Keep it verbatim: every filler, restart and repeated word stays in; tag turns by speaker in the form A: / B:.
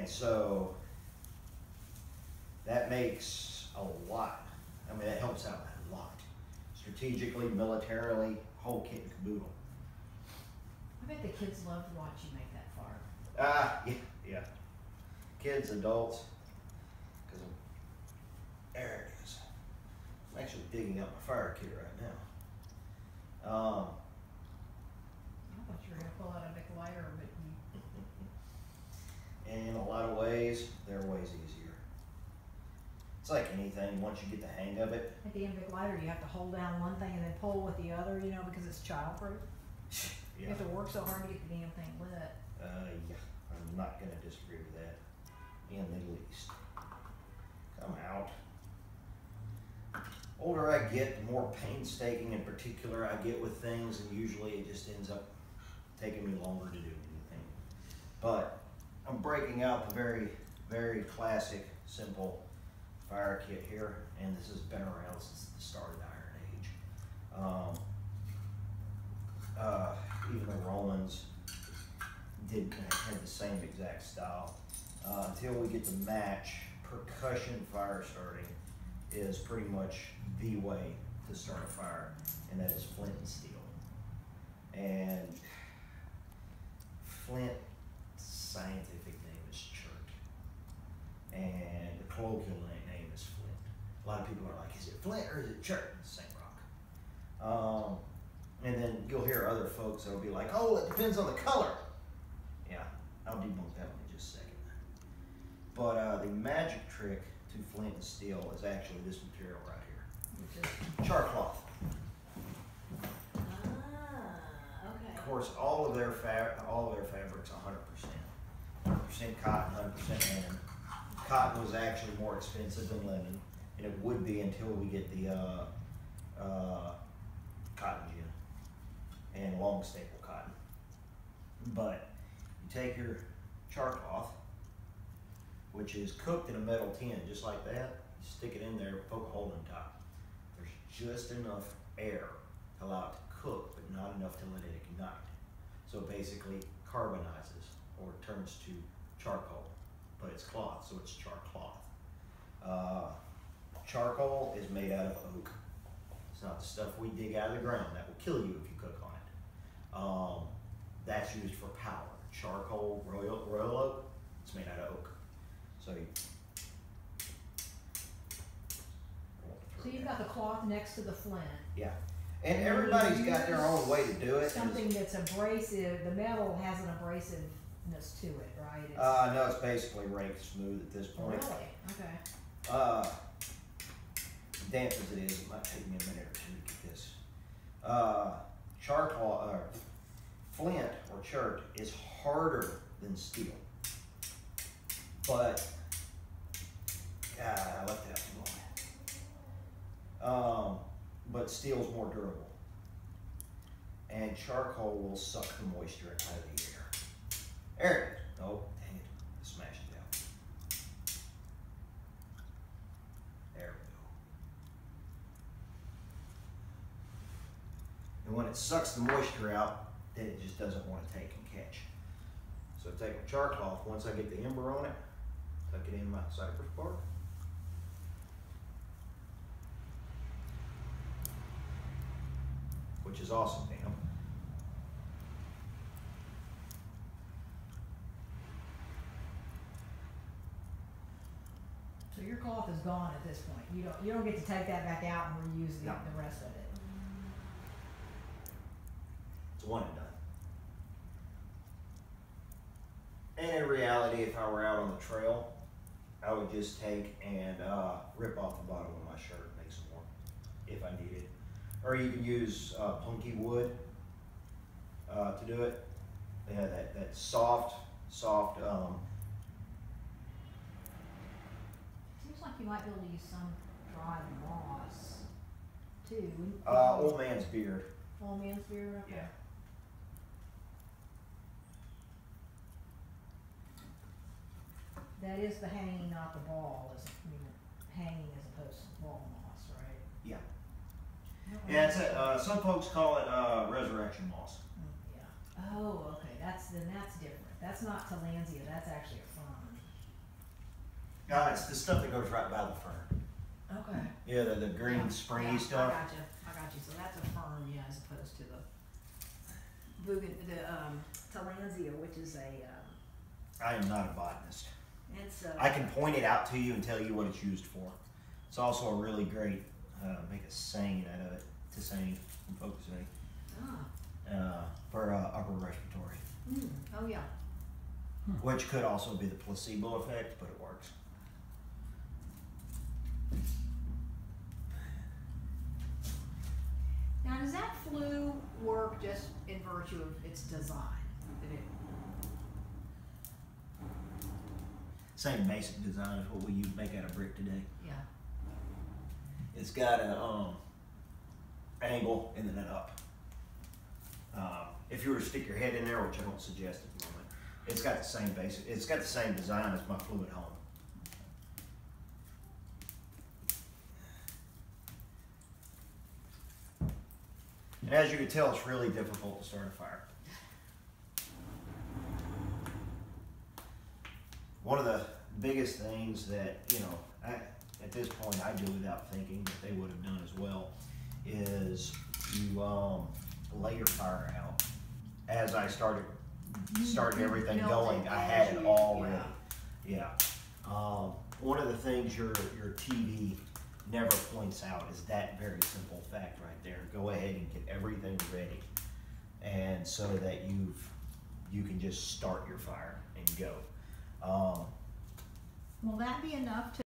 A: And so that makes a lot. I mean, that helps out a lot. Strategically, militarily, whole kit and caboodle.
B: I bet the kids love to watch you make that fire.
A: Ah, yeah, yeah. Kids, adults, because there it is. I'm actually digging up my fire kit right now. Um,
B: I thought you were going to pull out a big lighter, but you...
A: in a lot of ways, there are ways easier. It's like anything, once you get the hang of it.
B: At the end of big lighter, you have to hold down one thing and then pull with the other, you know, because it's childproof.
A: Yeah.
B: You have to work so hard to get the damn thing lit.
A: Uh, yeah, I'm not going to disagree with that in the least. Come out. Older I get, the more painstaking and particular I get with things, and usually it just ends up taking me longer to do anything. But I'm breaking out the very, very classic, simple fire kit here, and this has been around since the start of the Iron Age. Um, uh, even the Romans did have the same exact style. Uh, until we get to match, percussion fire starting is pretty much the way to start a fire, and that is flint and steel. And flint, scientific name is chert, and the colloquial name is flint. A lot of people are like, is it flint or is it chert? It's the same rock. Um, and then you'll hear other folks that'll be like, oh, it depends on the color. Yeah, I'll debunk that one in just a second. But uh, the magic trick to flint and steel is actually this material right here, which is char cloth.
B: Ah, okay.
A: Of course, all of their fab, all of their fabrics, one hundred percent, one hundred percent cotton, one hundred percent linen. Cotton was actually more expensive than linen, and it would be until we get the uh, uh, cotton gin and long staple cotton. But you take your char cloth, which is cooked in a metal tin, just like that. You stick it in there, poke a hole in the top. There's just enough air to allow it to cook, but not enough to let it ignite. So it basically carbonizes, or turns to charcoal, but it's cloth, so it's char cloth. Uh, charcoal is made out of oak. It's not the stuff we dig out of the ground. That will kill you if you cook on it. Um, that's used for power. Charcoal, royal, royal oak, it's made out of oak. So, you,
B: So you've got the cloth next to the flint.
A: yeah. And everybody's got their own way to do it.
B: Something that's abrasive, the metal has an abrasiveness to it, right? It's,
A: Uh, no, it's basically raked smooth at this point.
B: really? Okay.
A: Uh, damp as it is, it might take me a minute or two to get this. Uh, charcoal, uh, flint or chert is harder than steel. But, God, I left that too long. Um, but steel's more durable. And charcoal will suck the moisture out of the air. There it is. Oh, dang it. I smashed it out. There we go. And when it sucks the moisture out, then it just doesn't want to take and catch. So take my char cloth, once I get the ember on it, tuck it in my cypress bark. Which is awesome, damn.
B: So your cloth is gone at this point. You don't you don't get to take that back out and reuse the,
A: No.
B: the rest of it.
A: It's one and done. And in reality, if I were out on the trail, I would just take and uh, rip off the bottom of my shirt and make some more if I needed. Or you can use uh, punky wood uh, to do it. Yeah, that, that soft, soft, um,
B: Seems like you might be able to use some dried moss too.
A: uh, old man's beard.
B: Old man's beard. Okay.
A: Yeah.
B: That is the hanging, not the ball. Is I mean, hanging as opposed to ball moss, right?
A: Yeah.
B: I don't
A: Yeah, it's
B: remember.
A: a, uh, some folks call it uh, resurrection moss.
B: Mm, yeah. Oh, okay. That's then that's different. That's not Tillandsia. That's actually a fern.
A: Uh, it's the stuff that goes right by the fern.
B: Okay.
A: Yeah, the, the green
B: Yeah,
A: springy
B: yeah,
A: stuff.
B: I got you, I got you, so that's a fern, yeah, as opposed to the Bugan, the, um, Tillandsia, which is a, um,
A: I am not a botanist.
B: it's a.
A: I can point it out to you and tell you what it's used for. It's also a really great, uh, make a saying out of it, Tisane from Focusate,
B: Ah,
A: uh, for uh, upper respiratory,
B: mm, oh, yeah.
A: which could also be the placebo effect, but it works.
B: Now, does that flue work just in virtue of its design? Did it,
A: Same basic design as what we use make out of brick today.
B: yeah,
A: It's got a um, angle and then an up. Uh, if you were to stick your head in there, which I don't suggest at the moment, it's got the same basic. It's got the same design as my Fluid Home. And as you can tell, it's really difficult to start a fire. One of the biggest things that, you know, I, at this point I do without thinking, but they would have done as well, is you um, lay your fire out. As I started started everything
B: Built
A: going,
B: it
A: I
B: as
A: had it
B: you-
A: all ready. Yeah. Um, one of the things your your T V never points out is that very simple fact right there. Go ahead and get everything ready, and so that you've you can just start your fire and go. Um,
B: will that be enough to